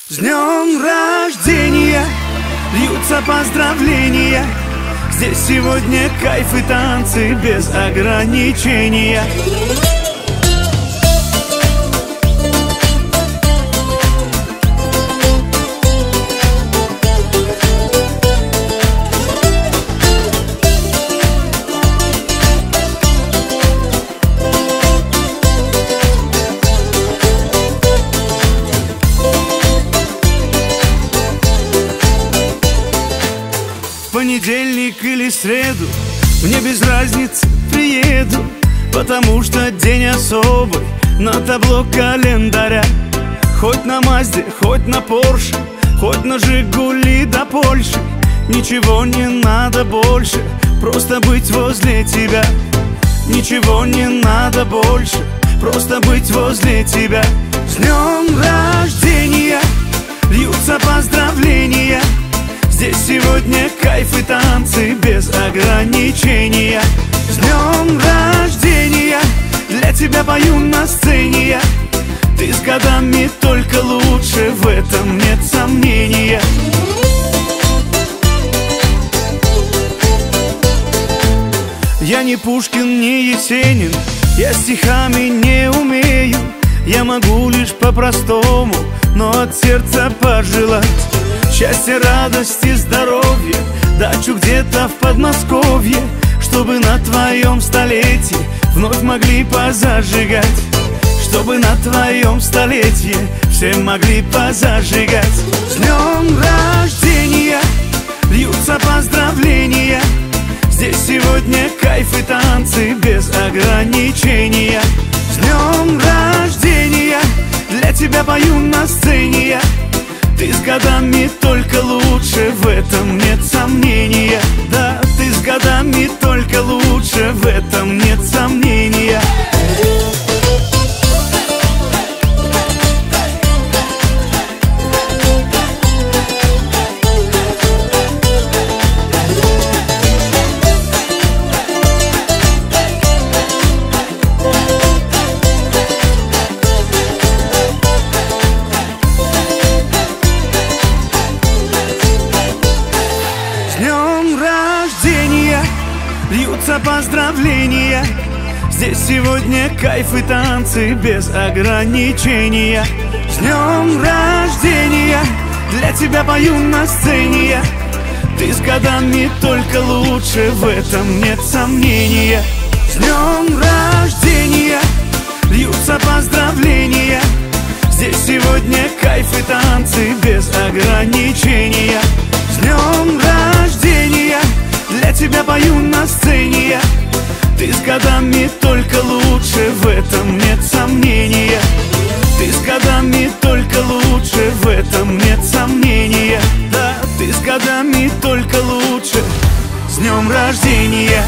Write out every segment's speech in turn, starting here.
С днем рождения льются поздравления. Здесь сегодня кайф и танцы без ограничения. В понедельник или среду мне без разницы приеду, потому что день особый на табло календаря. Хоть на Мазде, хоть на Порше, хоть на Жигули до Польши, ничего не надо больше, просто быть возле тебя. Ничего не надо больше, просто быть возле тебя. С днем рождения льются поздравления. Здесь сегодня кайф и танцы без ограничения. С днем рождения для тебя пою на сцене я. Ты с годами только лучше, в этом нет сомнения. Я не Пушкин, не Есенин, я стихами не умею. Я могу лишь по-простому, но от сердца пожелать счастья, радости, здоровья, дачу где-то в Подмосковье, чтобы на твоем столетии вновь могли позажигать. Чтобы на твоем столетии все могли позажигать. С днем рождения льются поздравления. Здесь сегодня кайф и танцы без ограничения. С днем рождения для тебя пою на сцене я. Ты с годами только лучше, в этом нет сомнения. Да, ты с годами только лучше, в этом нет сомнения. Льются поздравления. Здесь сегодня кайф и танцы без ограничения. С днем рождения для тебя пою на сцене я. Ты с годами только лучше, в этом нет сомнения. С днем рождения льются поздравления. Здесь сегодня кайф и танцы без ограничения. С днем рождения для тебя пою на сцене я. Ты с годами только лучше, в этом нет сомнения. Ты с годами только лучше, в этом нет сомнения. Да, ты с годами только лучше. С днем рождения!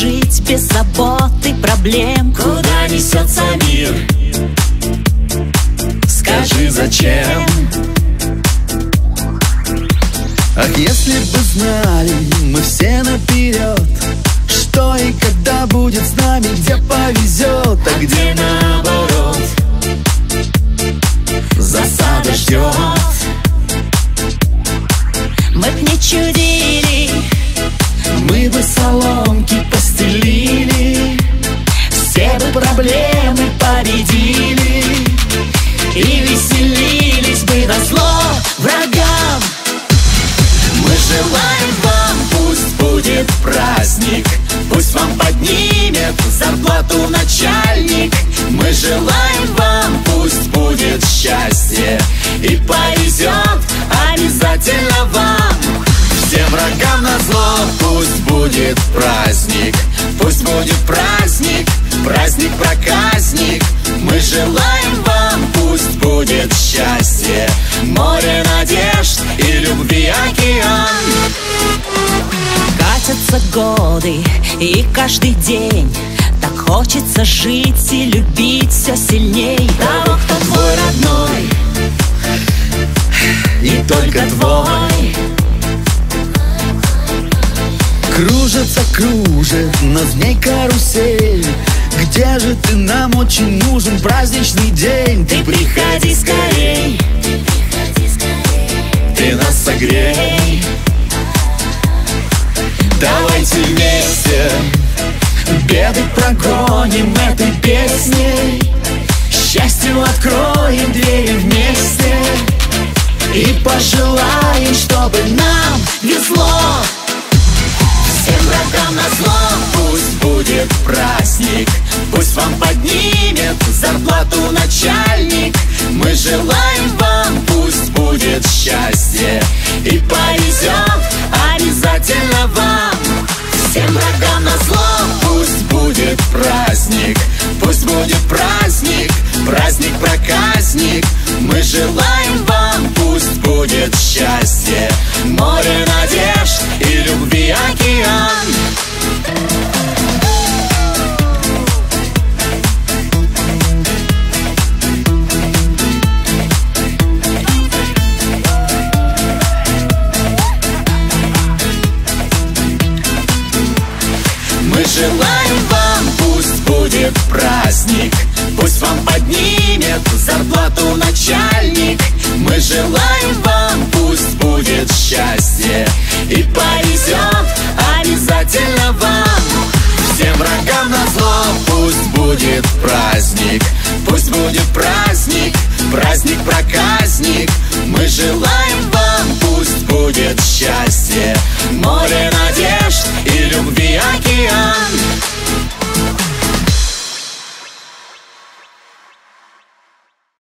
жить без забот и проблем. Куда несется мир? Скажи, зачем? Ах, если бы знали мы все наперед, что и когда будет с нами, где повезет, а где наоборот засада ждет. Мы б не чудили, мы бы соломки постелили, все бы проблемы победили и веселились бы назло врагам. Мы желаем вам, пусть будет праздник, пусть вам поднимет зарплату начальник. Мы желаем вам, пусть будет счастье и повезет обязательно вам. Всем врагам назло пусть будет праздник, пусть будет праздник, праздник-проказник. Мы желаем вам, пусть будет счастье, море надежд и любви океан. катятся годы, и каждый день так хочется жить и любить все сильней того, кто твой родной и только твой. Кружится, кружит над ней карусель. Где же ты, нам очень нужен праздничный день. Ты приходи скорей, ты нас согрей. Давайте вместе беды прогоним этой песней, счастью откроем двери вместе и пожелаем, чтобы нам везло. Всем врагам назло пусть будет праздник, пусть вам поднимет зарплату начальник. Мы желаем вам, пусть будет счастье и повезет обязательно вам. Всем врагам назло пусть будет праздник, пусть будет праздник, праздник-проказник. Мы желаем вам, пусть будет счастье, море надежд и любви океан. Мы желаем вам, пусть будет праздник, пусть вам поднимет зарплату начальник. Мы желаем вам, пусть будет счастье